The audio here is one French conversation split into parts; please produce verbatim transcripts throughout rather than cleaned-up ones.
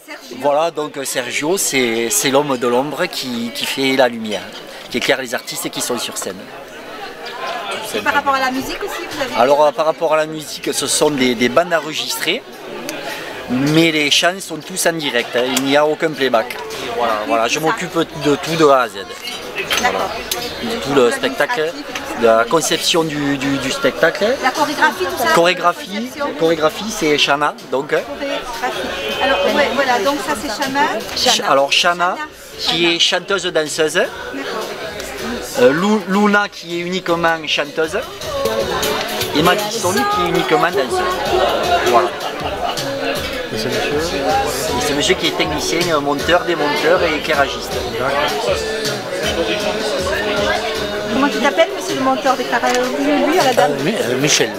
Sergio. Voilà, donc Sergio, c'est l'homme de l'ombre qui, qui fait la lumière, qui éclaire les artistes qui sont sur scène. Et par rapport à la musique aussi, vous avez... Alors euh, par rapport à la musique, ce sont des, des bandes enregistrées, mais les chants sont tous en direct, hein, il n'y a aucun playback. Voilà, voilà, je m'occupe de tout de A à Z. Voilà. De tout le spectacle, de la conception du, du, du spectacle. La chorégraphie, tout ça. Chorégraphie, chorégraphie c'est Shana, donc. Chorégraphie. Alors ouais, voilà, donc ça c'est Shana. Ch alors Shana, qui est chanteuse danseuse. Euh, Luna qui est uniquement chanteuse. Et Madison qui est uniquement danseuse. Voilà. Et ce monsieur Et ce monsieur qui est technicien, monteur, démonteur et éclairagiste. Comment tu t'appelles, monsieur le monteur d'éclairage? Lui à la dame euh, Michel.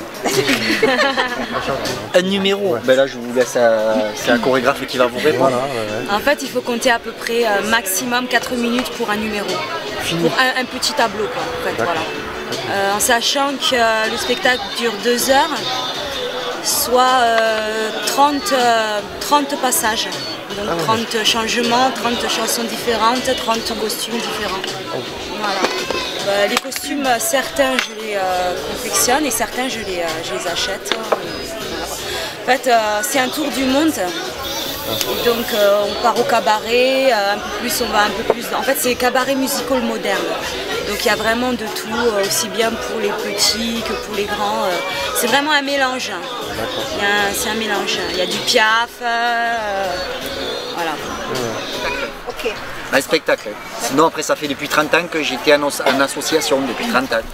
Un numéro, ouais. Ben là je vous laisse, c'est un chorégraphe qui va vous répondre. Voilà, ouais, ouais. En fait il faut compter à peu près euh, maximum quatre minutes pour un numéro, Fini. pour un, un petit tableau quoi, en, fait, voilà. euh, en sachant que euh, le spectacle dure deux heures, soit euh, trente, euh, trente passages, donc ah, ouais. trente changements, trente chansons différentes, trente costumes différents. Oh. Voilà. Euh, les costumes, certains je les euh, confectionne et certains je les, euh, je les achète. En fait, euh, c'est un tour du monde. Donc euh, on part au cabaret, euh, un peu plus, on va un peu plus. En fait, c'est cabaret musical moderne. Donc il y a vraiment de tout, euh, aussi bien pour les petits que pour les grands. Euh, c'est vraiment un mélange. C'est un mélange. Il y a du Piaf. Euh, voilà. Ok. Un spectacle. Sinon après ça fait depuis trente ans que j'étais en, en association, depuis trente ans.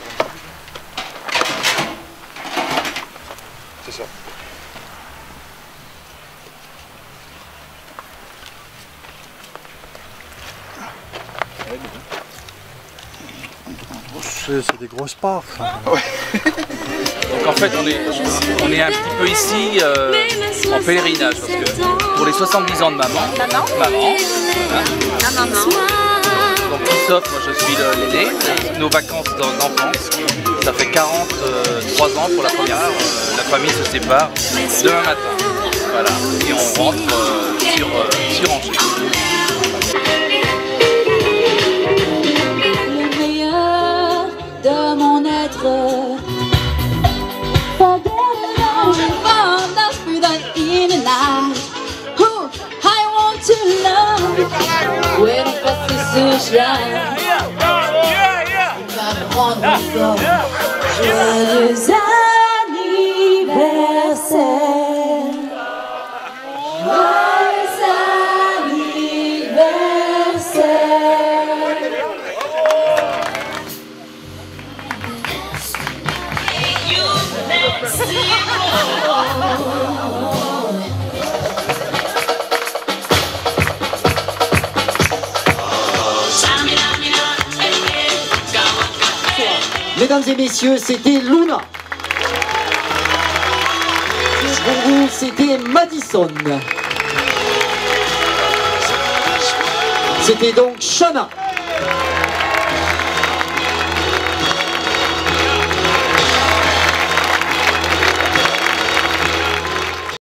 C'est ça. C'est des grosses parts. Ouais. Donc en fait on est, on est un petit peu ici euh, en pèlerinage parce que pour les soixante-dix ans de maman, maman, maman, hein, non, non, non. donc Christophe, moi je suis l'aîné, nos vacances d'enfance, ça fait quarante-trois ans pour la première, euh, la famille se sépare demain matin, voilà, et on rentre euh, sur, euh, sur Angers. De mon être, in the night, who I want to love. When the sunshine, joyeux anniversaire, joyeux anniversaire. Mesdames et messieurs, c'était Luna. Pour vous, c'était Madison. C'était donc Shana.